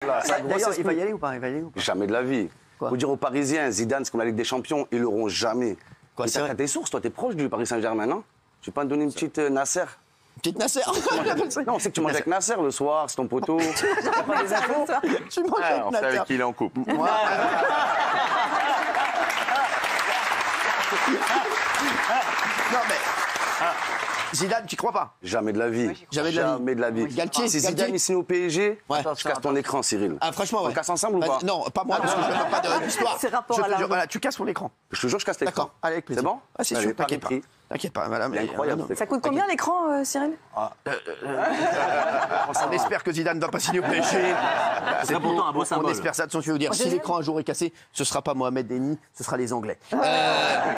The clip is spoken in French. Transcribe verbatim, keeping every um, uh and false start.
là. Ça D'ailleurs, il va y aller ou pas, il va y aller ou pas? Jamais de la vie. Quoi? Faut dire aux Parisiens, Zidane, c'est comme la Ligue des Champions, ils l'auront jamais. Quoi, Mais c'est t'as vrai? t'as des sources, toi, t'es proche du Paris Saint-Germain, non? Tu peux me donner une petite euh, Nasser? Petite Nasser. Non, on sait que tu manges avec Nasser le soir, c'est ton poteau. T'as pas des infos? Tu manges Ah, avec on sait Nasser. avec qui il est en couple. Moi, non mais Zidane, tu crois pas? Jamais de la vie. Jamais de la vie. Jamais de la vie. Galtier, Si Galtier. Zidane il signe au P S G, Ouais. je casse ton écran, Cyril. Ah franchement, ouais. On casse ensemble ou Vas-y, pas? Non, pas moi, parce que je ne veux pas de- d'histoire. C'est rapport Je à te l'argent. jure, voilà, tu casses mon écran. Je te jure, je casse l'écran. D'accord, allez, avec plaisir. C'est bon? Ah, c'est Allez, sûr, t'inquiète pas. Paris pris. T'inquiète pas, madame. C'est incroyable. Ça coûte combien l'écran, euh, Cyril? On espère que Zidane ne va pas signer au P S G. C'est pourtant un beau On symbole. espère ça. Attention, je veux dire, si deuxième l'écran un jour est cassé, ce ne sera pas Mohamed Denis, ce sera les Anglais. Euh,